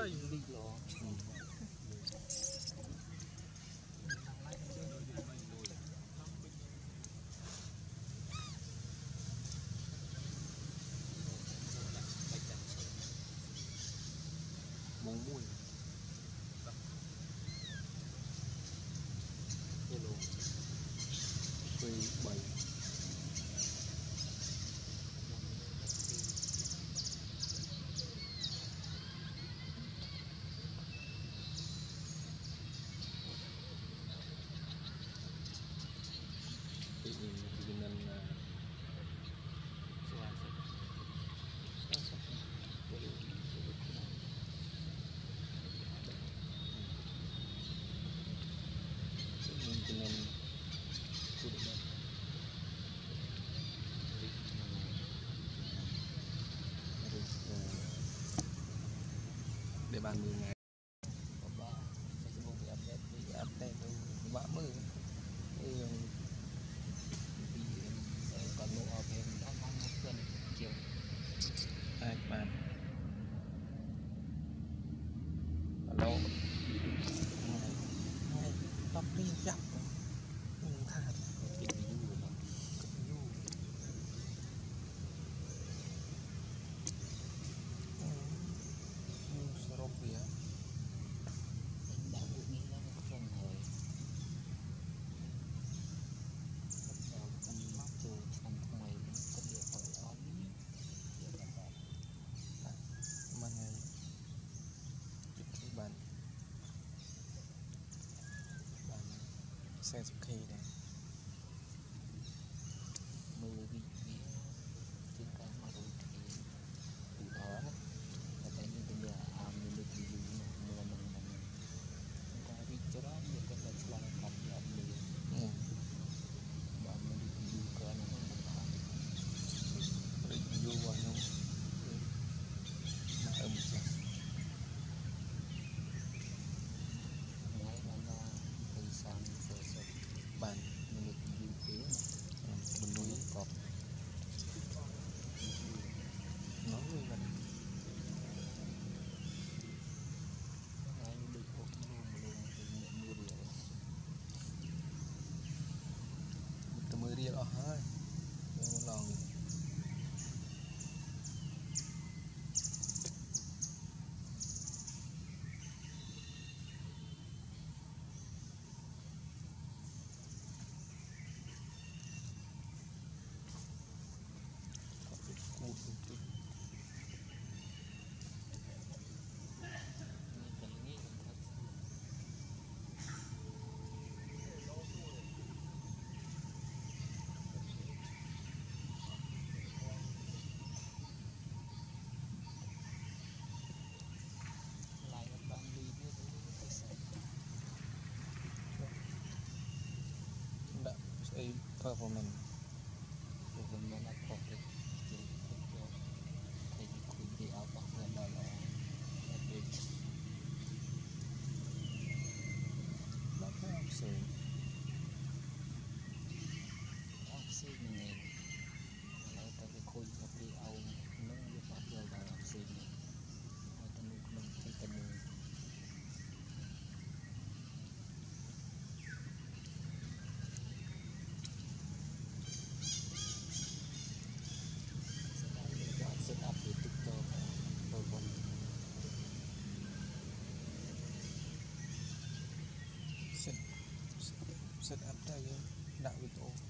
để bàn 10 ngày còn mua thêm đã mang một cân chiều hai bàn alo hai tóc đi chặt mình thả cái xe sụp khí này mưa bị trên cái mà rồi thì từ đó là cái như bây giờ mình được dùng mưa mình ta đi cho đó nhiều cái là làm cặp lại liền và mình được dùng cái nó được dùng vào nó mà âm chắc bàn mình được dùng phía mình nuôi cọp nói với mình được cọp mưa đi từ mưa đi đó hơi một lần performance là có cái thầyคุยđi áo bạc là được bác có học sinh này lại ta cáiคุยđi áo nó như bác rồi là học sinh này họ ta nuôi mình thấy ta nuôi set up đây đạo video